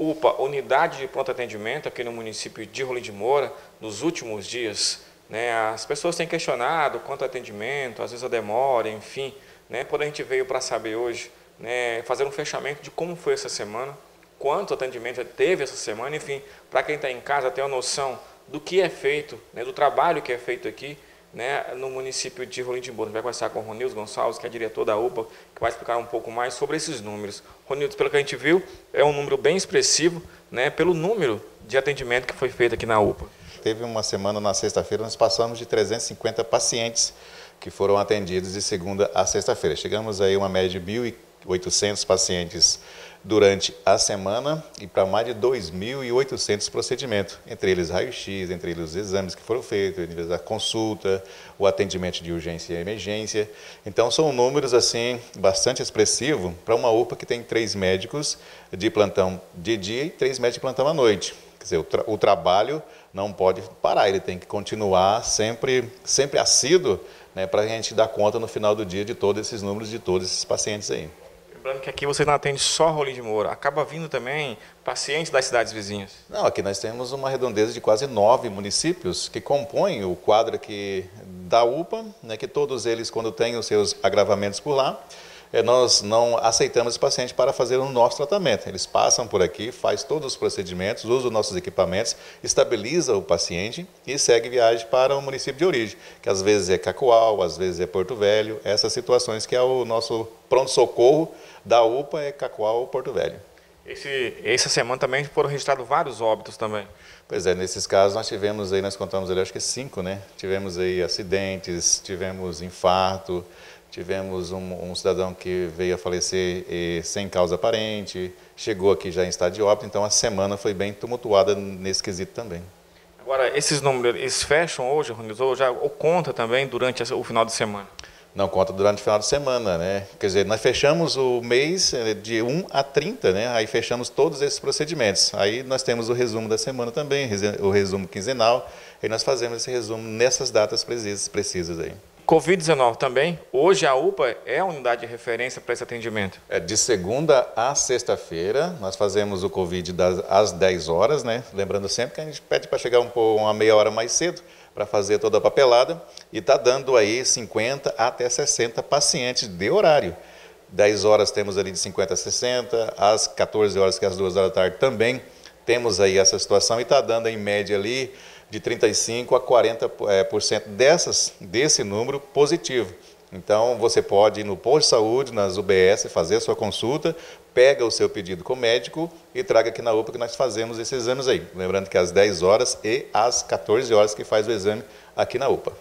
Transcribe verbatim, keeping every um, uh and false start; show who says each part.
Speaker 1: UPA, Unidade de Pronto Atendimento, aqui no município de Rolim de Moura, nos últimos dias, né, as pessoas têm questionado quanto ao atendimento, às vezes a demora, enfim, né, porém a gente veio para saber hoje, né, fazer um fechamento de como foi essa semana, quanto atendimento teve essa semana, enfim, para quem está em casa ter uma noção do que é feito, né, do trabalho que é feito aqui, né, no município de Rolim de Moura. A gente vai conversar com o Ronilson Gonçalves, que é diretor da UPA, que vai explicar um pouco mais sobre esses números. Ronilson, pelo que a gente viu, é um número bem expressivo, né, pelo número de atendimento que foi feito aqui na UPA.
Speaker 2: Teve uma semana, na sexta-feira, nós passamos de trezentos e cinquenta pacientes que foram atendidos de segunda a sexta-feira. Chegamos aí a uma média de mil e oitocentos pacientes durante a semana e para mais de dois mil e oitocentos procedimentos, entre eles raio-x, entre eles os exames que foram feitos, entre eles a consulta, o atendimento de urgência e emergência. Então são números assim bastante expressivos para uma UPA que tem três médicos de plantão de dia e três médicos de plantão à noite. Quer dizer, o, tra o trabalho não pode parar, ele tem que continuar sempre, sempre assíduo, né, para a gente dar conta no final do dia de todos esses números, de todos esses pacientes aí.
Speaker 1: Lembrando que aqui você não atende só Rolim de Moura, acaba vindo também pacientes das cidades vizinhas.
Speaker 2: Não, aqui nós temos uma redondeza de quase nove municípios que compõem o quadro aqui da UPA, né, que todos eles, quando têm os seus agravamentos por lá, eh, nós não aceitamos esse paciente para fazer o nosso tratamento. Eles passam por aqui, faz todos os procedimentos, usam os nossos equipamentos, estabiliza o paciente e segue viagem para o município de origem, que às vezes é Cacoal, às vezes é Porto Velho, essas situações que é o nosso pronto-socorro da UPA é Cacoal ou Porto Velho.
Speaker 1: Esse, essa semana também foram registrados vários óbitos também.
Speaker 2: Pois é, nesses casos nós tivemos aí, nós contamos ali, acho que cinco, né? Tivemos aí acidentes, tivemos infarto, tivemos um, um cidadão que veio a falecer eh, sem causa aparente, chegou aqui já em estado de óbito, então a semana foi bem tumultuada nesse quesito também.
Speaker 1: Agora, esses números, eles fecham hoje, Ronilson, ou, já, ou conta também durante o final de semana?
Speaker 2: Não conta durante o final de semana, né? Quer dizer, nós fechamos o mês de um a trinta, né? Aí fechamos todos esses procedimentos. Aí nós temos o resumo da semana também, o resumo quinzenal, e nós fazemos esse resumo nessas datas precisas, precisas aí.
Speaker 1: Covid dezenove também, hoje a UPA é a unidade de referência para esse atendimento?
Speaker 2: É de segunda a sexta-feira, nós fazemos o Covid das, às dez horas, né? Lembrando sempre que a gente pede para chegar um pouco, uma meia hora mais cedo, para fazer toda a papelada, e está dando aí cinquenta até sessenta pacientes de horário. dez horas temos ali de cinquenta a sessenta, às quatorze horas, que é às duas horas da tarde, também temos aí essa situação, e está dando em média ali de trinta e cinco a quarenta por cento dessas, desse número positivo. Então, você pode ir no posto de saúde, nas U B S, fazer a sua consulta, pega o seu pedido com o médico e traga aqui na UPA que nós fazemos esses exames aí. Lembrando que às dez horas e às quatorze horas que faz o exame aqui na UPA.